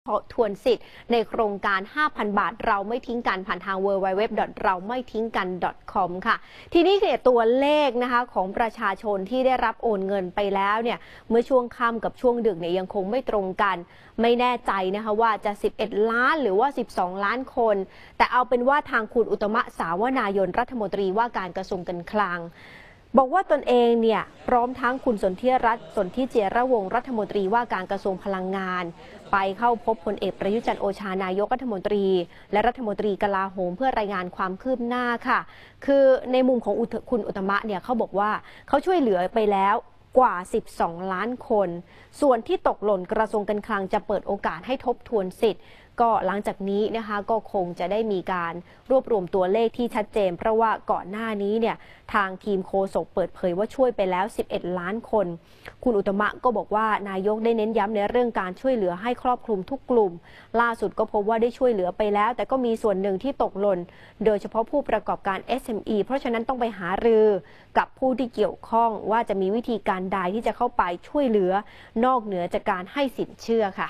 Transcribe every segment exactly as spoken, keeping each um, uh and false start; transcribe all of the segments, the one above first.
ทวนสิทธิ์ในโครงการ ห้าพัน บาทเราไม่ทิ้งกันผ่านทาง ดับเบิลยู ดับเบิลยู ดับเบิลยู ดอท เราไม่ทิ้งกัน ดอท คอม ค่ะทีนี้เนี่ยตัวเลขนะคะของประชาชนที่ได้รับโอนเงินไปแล้วเนี่ยเมื่อช่วงค่ำกับช่วงดึกเนี่ยยังคงไม่ตรงกันไม่แน่ใจนะคะว่าจะสิบเอ็ดล้านหรือว่าสิบสองล้านคนแต่เอาเป็นว่าทางคุณอุตตมะสาวนายนรัฐมนตรีว่าการกระทรวงการคลังบอกว่าตนเองเนี่ยพร้อมทั้งคุณสนธิรัตน์สนธิเจียระวงศ์รัฐมนตรีว่าการกระทรวงพลังงานไปเข้าพบพลเอกประยุทธ์จันทร์โอชานายกรัฐมนตรีและรัฐมนตรีกลาโหมเพื่อรายงานความคืบหน้าค่ะคือในมุมของคุณอุตตมะเนี่ยเขาบอกว่าเขาช่วยเหลือไปแล้วกว่าสิบสองล้านคนส่วนที่ตกหล่นกระทรวงการคลังจะเปิดโอกาสให้ทบทวนสิทธิ์ก็หลังจากนี้นะคะก็คงจะได้มีการรวบรวมตัวเลขที่ชัดเจนเพราะว่าก่อนหน้านี้เนี่ยทางทีมโฆษกเปิดเผยว่าช่วยไปแล้วสิบเอ็ดล้านคนคุณอุตตมะก็บอกว่านายกได้เน้นย้ำในเรื่องการช่วยเหลือให้ครอบคลุมทุกกลุ่มล่าสุดก็พบว่าได้ช่วยเหลือไปแล้วแต่ก็มีส่วนหนึ่งที่ตกหล่นโดยเฉพาะผู้ประกอบการ เอส เอ็ม อี เพราะฉะนั้นต้องไปหารือกับผู้ที่เกี่ยวข้องว่าจะมีวิธีการใดที่จะเข้าไปช่วยเหลือนอกเหนือจากการให้สินเชื่อค่ะ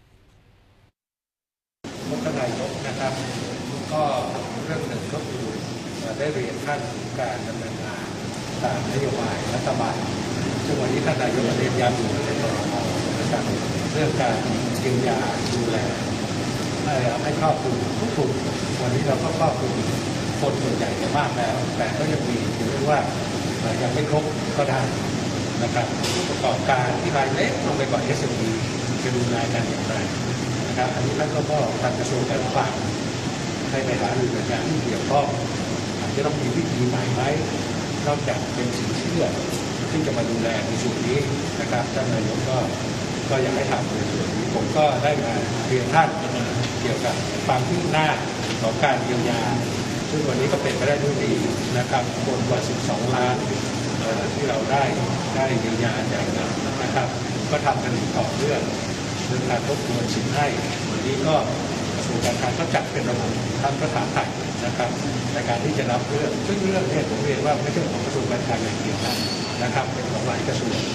ท่านนายกนะครับก็เรื่องหนึ่งก็คือได้เรียนท่านการดำเนินงานตามนโยบายรัฐบาลซึ่งวันนี้ท่านนายกเรียนย้ำอยู่ในกรมนะครับเรื่องการเยียวยาดูแลให้ให้ครอบคลุมทุกกลุ่มวันนี้เราก็ครอบคลุมคนส่วนใหญ่มากแล้วแต่ก็ยังมีอยู่เรียกว่ายังไม่ครบก็ได้นะครับผู้ประกอบการที่รายเล็กลงไปกว่า เอส เอ็ม อี จะดูแลกันอย่างไรนะครับอันนี้ท่านก็ก็ทางกระทรวงการคลังให้ไปหารือหน่วยงานที่เกี่ยวข้องอาจจะต้องมีวิธีใหม่ไหมนอกจากเป็นสินเชื่อที่จะมาดูแลในส่วนนี้นะครับท่านนายกก็ก็อยากให้ทำในส่วนนี้ผมก็ได้มาเรียนท่านเกี่ยวกับความคืบหน้าของการเยียวยาซึ่งวันนี้ก็เป็นไปได้ด้วยดีนะครับคนกว่าสิบสองล้านที่เราได้ได้เยียวยาจากนั้นนะครับก็ทำกันต่อเนื่องเรื่องการทบทวนสินให้วันนี้ก็กระทรวงการคลังก็จัดเป็นระบบทำประถามไถ่นะครับในการที่จะรับเรื่องซึ่งเรื่องนี้ผมเรียนว่าไม่ใช่ของกระทรวงการคลังอย่างเดียวนะครับเป็นของหลายกระทรวง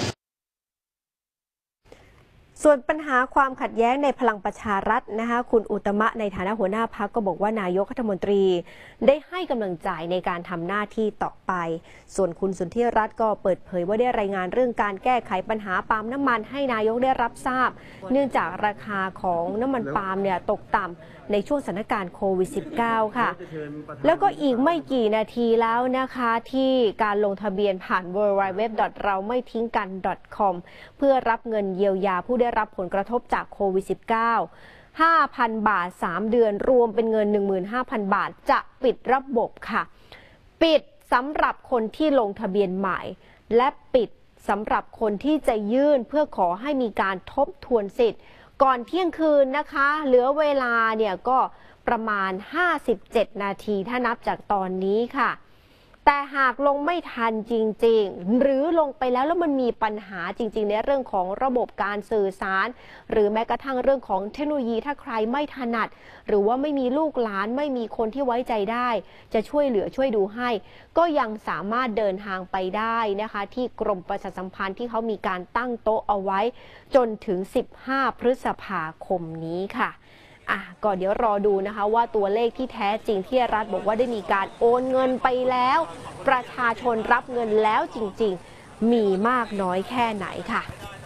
ส่วนปัญหาความขัดแย้งในพลังประชารัฐนะคะคุณอุตตมะในฐานะหัวหน้าพรรคก็บอกว่านายกรัฐมนตรีได้ให้กำลังใจในการทำหน้าที่ต่อไปส่วนคุณสนธิรัตน์ก็เปิดเผยว่าได้รายงานเรื่องการแก้ไขปัญหาปาล์มน้ำมันให้นายกได้รับทราบเนื่องจากราคาของน้ำมันปาล์มเนี่ยตกต่ำในช่วงสถานการณ์โควิด สิบเก้า ค่ะแล้วก็อีกไม่กี่นาทีแล้วนะคะที่การลงทะเบียนผ่าน ดับเบิลยู ดับเบิลยู ดับเบิลยู ดอท เราไม่ทิ้งกัน ดอท คอม เพื่อรับเงินเยียวยาผู้ได้รับผลกระทบจากโควิด สิบเก้า ห้าพัน บาทสามเดือนรวมเป็นเงิน หนึ่งหมื่นห้าพัน บาทจะปิดระบบค่ะปิดสำหรับคนที่ลงทะเบียนใหม่และปิดสำหรับคนที่จะยื่นเพื่อขอให้มีการทบทวนสิทธิ์ก่อนเที่ยงคืนนะคะเหลือเวลาเนี่ยก็ประมาณห้าสิบเจ็ดนาทีถ้านับจากตอนนี้ค่ะแต่หากลงไม่ทันจริงๆหรือลงไปแล้วแล้วมันมีปัญหาจริงๆในเรื่องของระบบการสื่อสารหรือแม้กระทั่งเรื่องของเทคโนโลยีถ้าใครไม่ถนัดหรือว่าไม่มีลูกหลานไม่มีคนที่ไว้ใจได้จะช่วยเหลือช่วยดูให้ก็ยังสามารถเดินทางไปได้นะคะที่กรมประชาสัมพันธ์ที่เขามีการตั้งโต๊ะเอาไว้จนถึงสิบห้าพฤษภาคมนี้ค่ะอ่ะก็เดี๋ยวรอดูนะคะว่าตัวเลขที่แท้จริงที่รัฐบอกว่าได้มีการโอนเงินไปแล้วประชาชนรับเงินแล้วจริงๆมีมากน้อยแค่ไหนค่ะ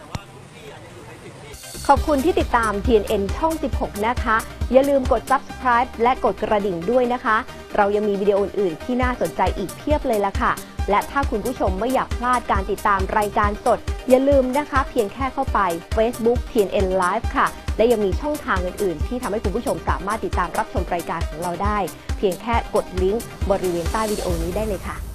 ขอบคุณที่ติดตาม ที เอ็น เอ็น ช่อง สิบหก นะคะอย่าลืมกด ซับสไครบ์ และกดกระดิ่งด้วยนะคะเรายังมีวิดีโออื่นๆที่น่าสนใจอีกเพียบเลยล่ะค่ะและถ้าคุณผู้ชมไม่อยากพลาดการติดตามรายการสดอย่าลืมนะคะเพียงแค่เข้าไป Facebook ที เอ็น เอ็น Live ค่ะและยังมีช่องทางอื่นๆที่ทำให้คุณผู้ชมสามารถติดตามรับชมรายการของเราได้เพียงแค่กดลิงก์บริเวณใต้วิดีโอนี้ได้เลยค่ะ